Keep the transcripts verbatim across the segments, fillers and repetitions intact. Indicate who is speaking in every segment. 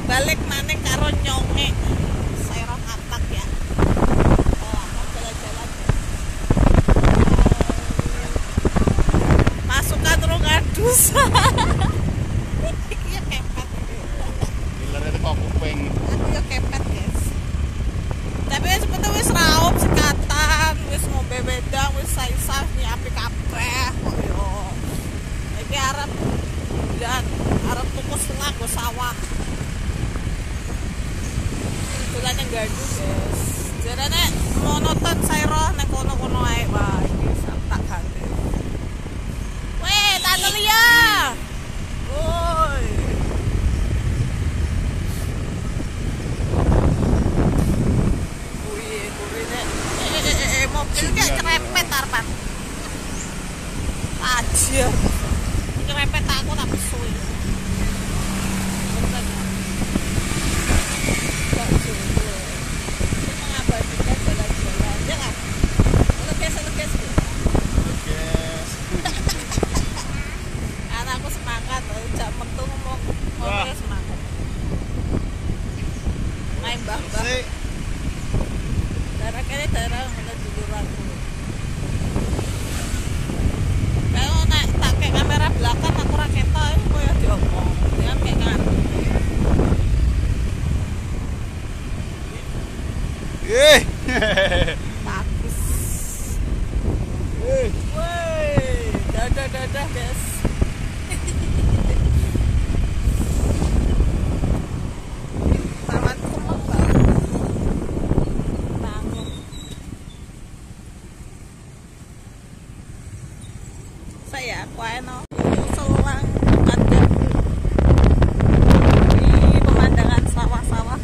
Speaker 1: balik maneh karo nyonge Saira katak ya. Oh, akan jalan-jalan. Pasukan rong adus. Iki ya kepet.
Speaker 2: Gilere kok kuping.
Speaker 1: Aku ya kepet, guys. Tapi sebetulnya wis raup sekatan, wis ngombe wedang, wis saisah nyiapi kabeh kok yo. Iki arep dan arep tuku setengah go sawah. Dolan yang gaduh, guys. Jarane monoton Saira nang kono-kono ae wae iki tak ganti. Weh, Tante Lia. Woi. Wih, kurine. Eh, eh, eh, mobil kayak cerepet arpan. Aja. Cerepet aku tak pesui. Mengabadikan jalan-jalan, ya kan? Leges-leges gitu.
Speaker 2: Yes.
Speaker 1: Anakku semangat, jak metu ngomong ngomong semangat. Main mbah-mbah.
Speaker 2: Sik.
Speaker 1: Daerah kene daerah ngono dulur aku. Kalau nak tak kayak kamera belakang aku ora ketok iku koyo diomong. Dia kayak kan.
Speaker 2: Eh.
Speaker 1: Bagus.
Speaker 2: Eh.
Speaker 1: Woi, dadah-dadah, guys. Taman kemang banget. Bangun. Saya aku eno selang ada di pemandangan sawah-sawah.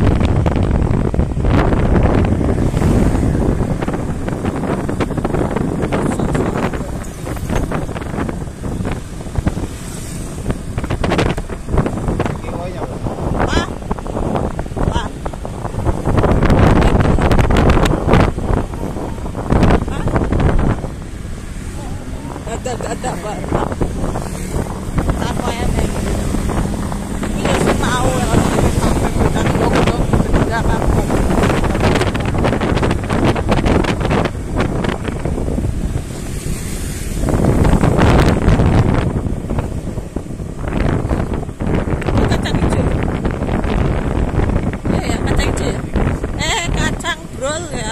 Speaker 2: Iki koyo.
Speaker 1: Wah, wah. Ada ada pak. Apa ya nih? Iya sih mau ya sampai bukan dong beda kan. Kacang hijau. Iya ya kacang hijau ya. Eh kacang brol ya.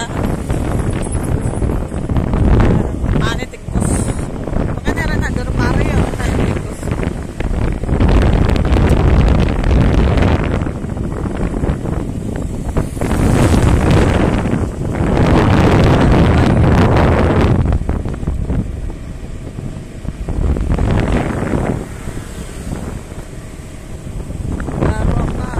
Speaker 1: Ane tikus. Makanya ada nandur pare ya kayak tikus. Barokah.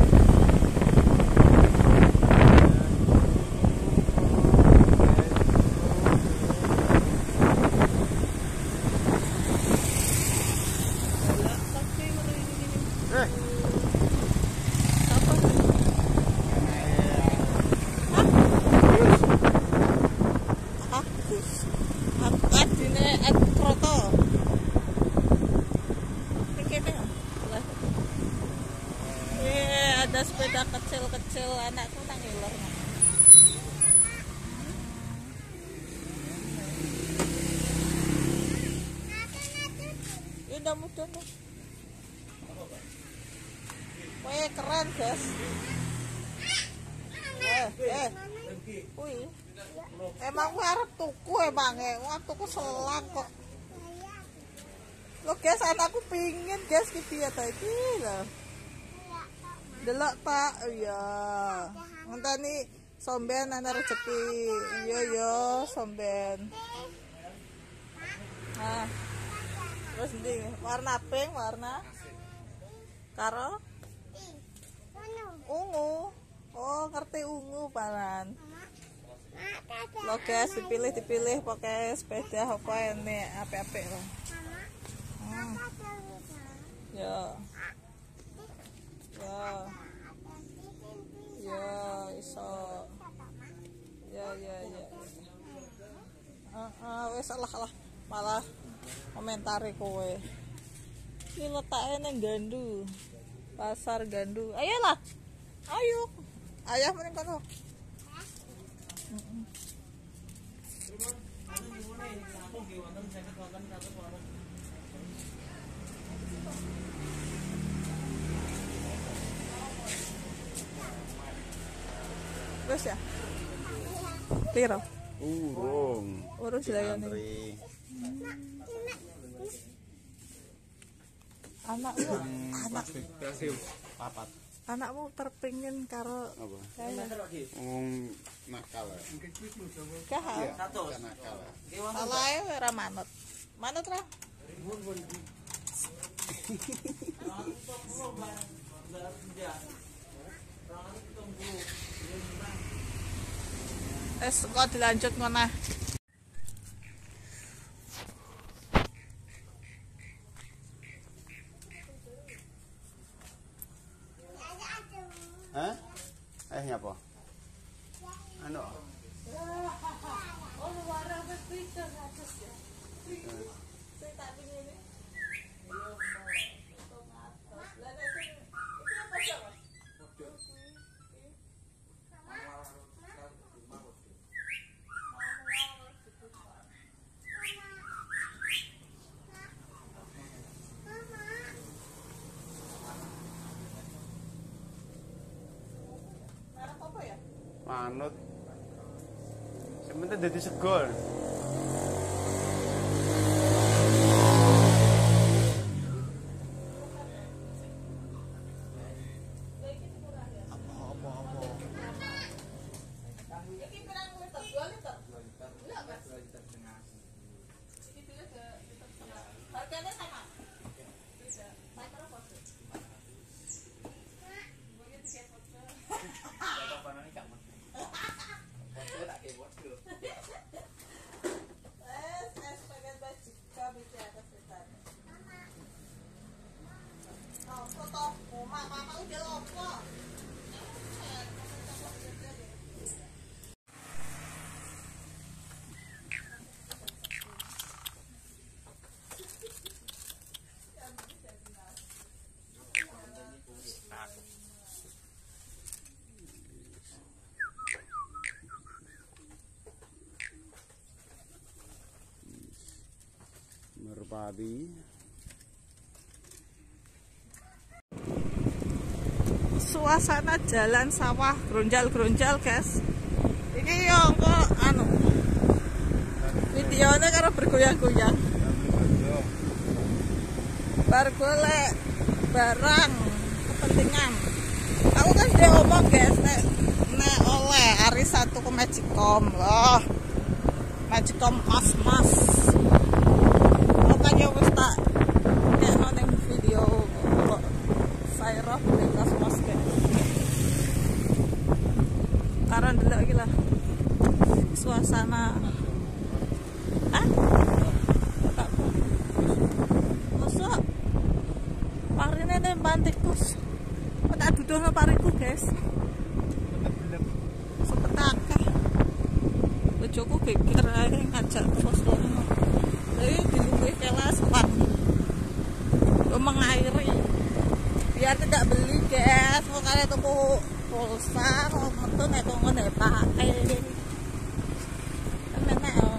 Speaker 2: Eh.
Speaker 1: Apa? Agus. Aku adine Ed Proto. Iki tengah. Eh, ada sepeda kecil-kecil anakku nang ngiler. Ini udah mudah nih. Weh, keren, guys. Eh, eh. Wih. Emang gue arep tuku emang e. Wong tuku selang kok. Lo guys, anakku pingin guys ki piye ta iki lho. Delok tak, iya. Ngenteni somben ana rezeki. Iya yo, somben. Nah. Terus ndi? Warna pink, warna karo ungu. Oh, ngerti ungu paran. Lo guys, dipilih dipilih pakai sepeda apa ini apik-apik loh. Hmm. Ya. Ya. Ya, iso. Ya, ya, ya. Heeh, uh, uh, wis salah lah malah komentari kowe. Iki letake nang gandu. Pasar Gandu. Ayolah. Ayo. Ayah mending kono. Heeh. Wes ya? Piro?
Speaker 2: Urung.
Speaker 1: Urung dilayani.
Speaker 2: Antri.
Speaker 1: Anakmu, anak,
Speaker 2: Kasih papat.
Speaker 1: anakmu terpingin karo
Speaker 2: Apa?
Speaker 1: saya.
Speaker 2: Wong nakal.
Speaker 1: Kah?
Speaker 2: Satu nakal.
Speaker 1: Salahe ora manut. Manut ra? Es kok dilanjut ngono.
Speaker 2: Hah? Eh nyapa? Anu.
Speaker 1: Oh, luar apa itu ngatus ya? Saya tak pingin ini.
Speaker 2: Manut. Sementara dadi segol.
Speaker 1: Harganya sama.
Speaker 2: Merpati.
Speaker 1: Suasana jalan sawah gronjal-gronjal, guys. Iki yo kok anu. Videonya karo bergoyang-goyang. Bar golek barang kepentingan. Aku kan dia omong, guys, nek nek oleh hari satu ke Magicom loh. Magicom mas-mas. Makanya wis tak nekno ning video kok saya lintas mas, guys. Karena dulu iki lah suasana. Ah? Tak. Mosok parine nembang tikus. Kok tak duduhno pariku, guys. Sepetakah. Bojoku geger ae ngajak terus ngono. Jadi dilungguh kelas pan. Mengairi. Biar tidak beli, guys. Mau kalian tuku pulsa, mau metu nek kok ngene pakai. Kan enak yo.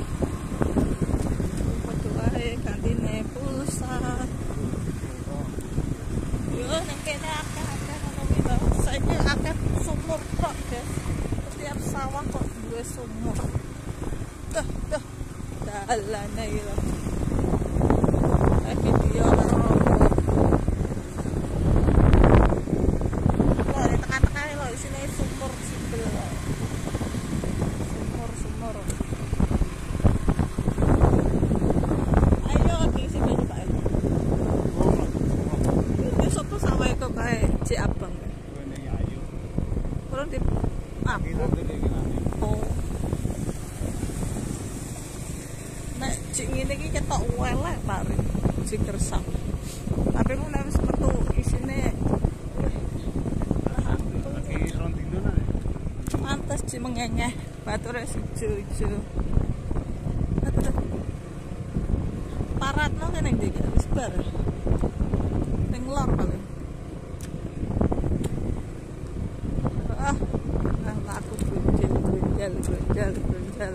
Speaker 1: Padha wae gantine pulsa. Yo ning kene akeh-akeh ngono kuwi lho. Saiki akeh sumur kok, guys. Setiap sawah kok duwe sumur. Tuh, tuh. Dalane iki lho. Eh video karo sumur sibel, sumur sumur. Ayo diisi banyu pak. Ini sopo sawah kok kayak C abang. Kurang di apa? Oh. Nek cik ngene iki ketok welek paring, cik gersang. Tapi mun nek wis metu isine pantes ci mengengeh bature ijo-ijo. Paratno kene ndi wis bar. Ning lor paling. Aku gunjel gunjel gunjel gunjel.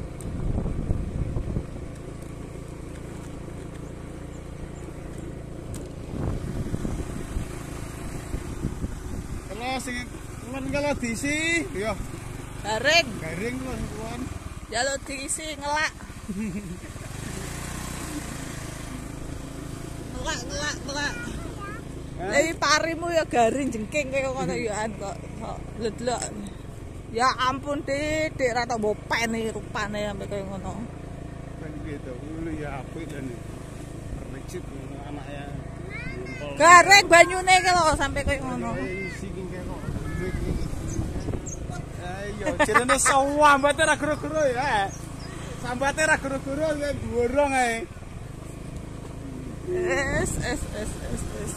Speaker 2: Kalau sing men kalau diisi ya
Speaker 1: Garing.
Speaker 2: garing lho kuwi.
Speaker 1: Jaluk diisi ngelak. ngelak ngelak ngelak. Lah parimu ya garing jengking kaya ngono ya an kok. Lho-lho. Ya ampun, Dik, Dik ra tak mbopeni rupane sampe kaya ngono.
Speaker 2: Kan gitu. Lu ya apik dan recip anaknya.
Speaker 1: Garing banyune ki lho sampe kaya ngono.
Speaker 2: Isi ki kok. Ayo, jenenge sambate ra gero-gero ya. Sambate ra gero-gero kaya gorong ae.
Speaker 1: Es es es es es.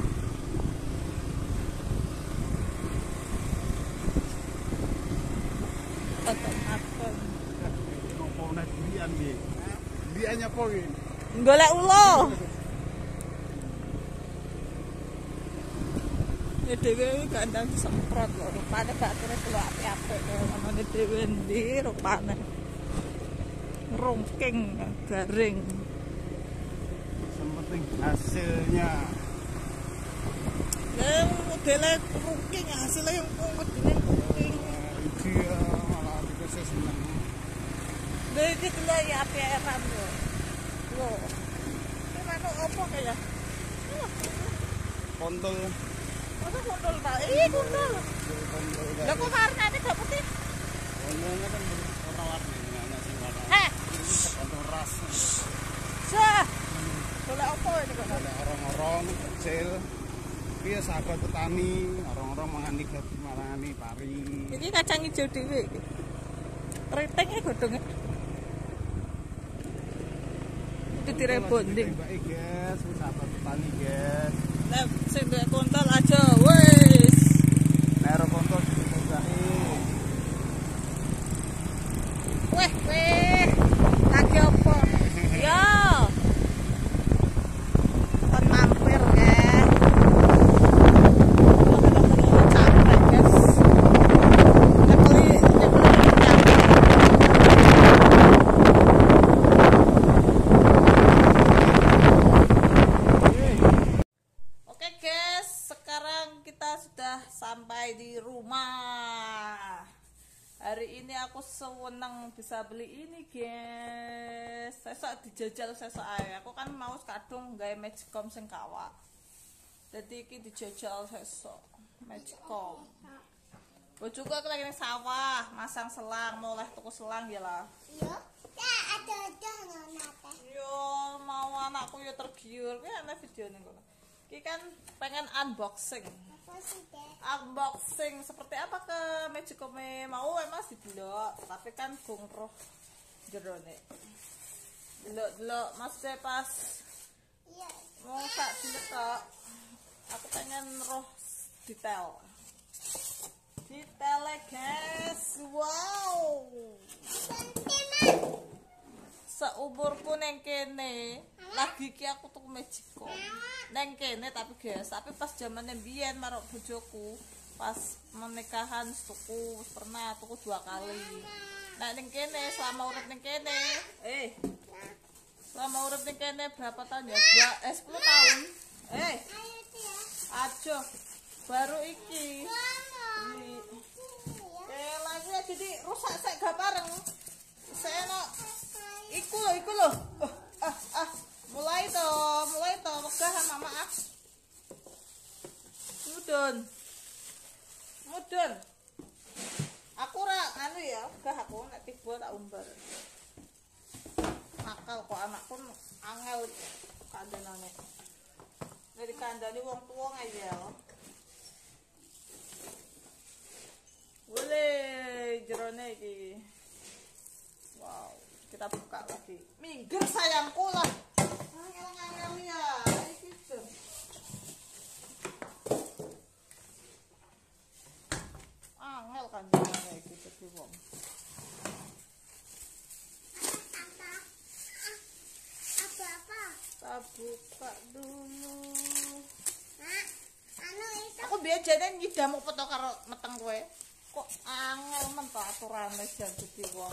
Speaker 1: Makan.
Speaker 2: Ngopo nek dian iki. Dian apa iki?
Speaker 1: Golek ulo. Ya dhewe iki kandang disemprot lho, rupane gak kira kelo apik-apik kaya ngono dhewe ndi rupane. Rungking garing.
Speaker 2: Penting hasilnya.
Speaker 1: Lah modele rungking hasilnya yang modele rungking.
Speaker 2: Dia malah dikasih seneng.
Speaker 1: Lha iki lho ya apik-apik lho. Lho. Iki manuk opo kaya?
Speaker 2: Kontol.
Speaker 1: Masa kontol ta? Ih, kontol. Lah kok warnane gak putih?
Speaker 2: Kontolnya kan warna-warni, ana sing warna.
Speaker 1: Eh,
Speaker 2: Kontol ras.
Speaker 1: sah. Golek opo ini kok?
Speaker 2: Ada orang-orang kecil. Iya sahabat petani, orang-orang mangani mangani pari.
Speaker 1: Iki kacang hijau dhewe iki. Keriting godhonge. Itu direbonding.
Speaker 2: Mbak guys, sahabat petani guys.
Speaker 1: Lah sing ndek kontol aja wis.
Speaker 2: Nero kontol dicobai.
Speaker 1: Weh, weh. Lagi opo? Yo. Kon mampir ya. Capek, guys. Nyekeli, nyekeli Oke guys, sekarang kita sudah sampai di rumah. Hari ini aku seneng bisa beli ini guys. Sesok dijajal sesok ae. Aku kan mau kadung gawe magicom sing kawak. Jadi iki dijajal sesok magicom. Bojoku aku lagi ning sawah, masang selang, mau oleh tuku selang ya lah.
Speaker 3: Yo, tak ada-ada nonate.
Speaker 1: Yo mau anakku yo tergiur. Ki ana videone kok. Ki kan pengen unboxing.
Speaker 3: Apa sih, Dek?
Speaker 1: Unboxing seperti apa ke magicom mau emang didelok, tapi kan gong roh jerone. Delok-delok maksudnya pas
Speaker 3: Iya.
Speaker 1: mau sak diletok. Aku pengen roh detail. Detailnya guys. Wow.
Speaker 3: Sentimen.
Speaker 1: Seumurku neng kene lagi ki aku tuku magicom neng kene tapi guys, tapi pas zamannya biyen marok bojoku pas menikahan tuku pernah tuku dua kali. Nah neng kene selama urip neng kene eh selama urip neng kene berapa tahun ya? Dua, eh sepuluh tahun. Eh
Speaker 3: Ayo, Tia.
Speaker 1: aja baru iki
Speaker 3: Mama.
Speaker 1: beli. Eh lagi jadi rusak saya gak bareng. Saya no iku lho, iku lho. Oh, ah, ah, mulai to, mulai to, megah mama ah. Mudun. Mudun. Aku ra anu ya, megah aku nek tiba tak umbar. Nakal kok anakku angel kandhanane. Nek dikandani wong tuwa ngeyel. Boleh jerone iki. Wow, kita buka lagi. Minggir sayangku lah. Angel-angel ya. Iki tuh. Angel kan jenenge iki dadi wong.
Speaker 3: Apa? Apa-apa?
Speaker 1: Kita buka dulu.
Speaker 3: Nak, anu itu.
Speaker 1: Aku biasa jane nyidamu foto karo meteng kowe. Kok angel men to aturane jan dadi wong.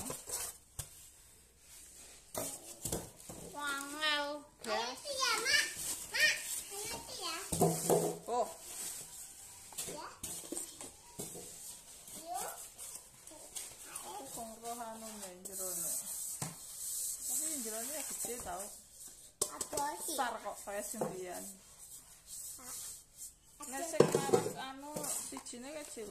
Speaker 1: Angel,
Speaker 3: Ayo
Speaker 1: guys.
Speaker 3: tuh ya, Mak. Mak, ayo tuh ya.
Speaker 1: Oh,
Speaker 3: Ya. Yuk.
Speaker 1: kongkohan anu jerone. Tapi yang jerone ya gede tau.
Speaker 3: Apa sih?
Speaker 1: Besar kok kayak sembian.
Speaker 3: Apa?
Speaker 1: Nek sing marak anu sijine kecil.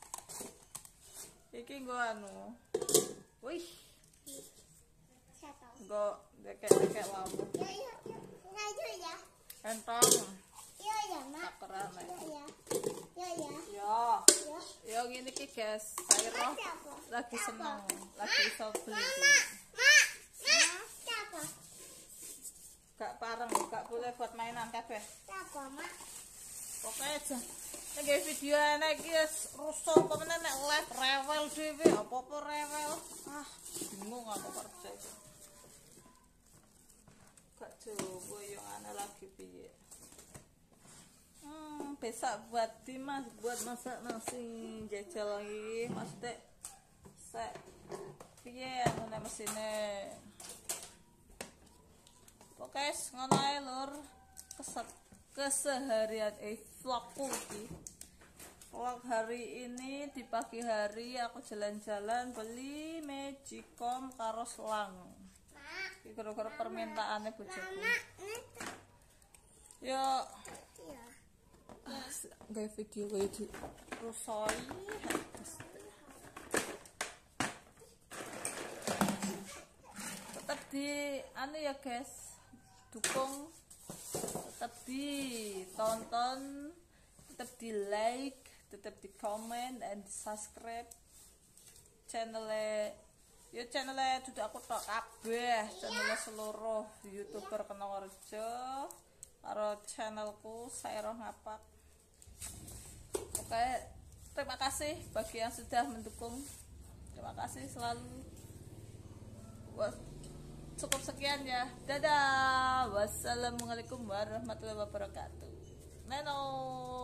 Speaker 1: Iki nggo anu. Wih,
Speaker 3: Siapa?
Speaker 1: nggo dekek-dekek lampu.
Speaker 3: Yuk, yuk, yuk. Nah, yuk ya.
Speaker 1: Entong
Speaker 3: Yuk ya, Mak.
Speaker 1: takerane.
Speaker 3: Yuk ya. Yuk ya.
Speaker 1: Yo,
Speaker 3: Yuk.
Speaker 1: yo ngene iki guys. Saya roh
Speaker 3: Siapa?
Speaker 1: lagi
Speaker 3: Siapa?
Speaker 1: seneng, lagi iso beli.
Speaker 3: Mama, Mak, Mak. Siapa?
Speaker 1: Gak pareng, gak boleh buat mainan kabeh.
Speaker 3: Siapa, Mak?
Speaker 1: Pokoknya aja. Nek video enak iki wis rusuh apa meneh nek live rewel dhewe, apa-apa rewel. Ah, bingung aku kerja iki. Gak coba yo ana lagi piye. Hmm, besok buat Dimas buat masak nasi jajal lagi, Mas Dek. Sek piye anu nek mesine. Pokoknya ngono ae lur. Keset keseharian eh vlogku iki. Vlog hari ini di pagi hari aku jalan-jalan beli magicom karo selang.
Speaker 3: Mak.
Speaker 1: Iki gara-gara permintaane bojoku.
Speaker 3: Mak.
Speaker 1: Yo
Speaker 3: Iya.
Speaker 1: ah, gawe video kayak di rusoi. Tetap di anu ya guys, dukung, tetap ditonton, tetap di like, tetap di comment and di subscribe channelnya. Ya channelnya sudah aku tok kabeh, channelnya seluruh youtuber Kenongorejo karo channelku saya roh ngapak. Oke, terima kasih bagi yang sudah mendukung. Terima kasih selalu. Wah, cukup sekian ya. Dadah. Wassalamualaikum warahmatullahi wabarakatuh. Neno.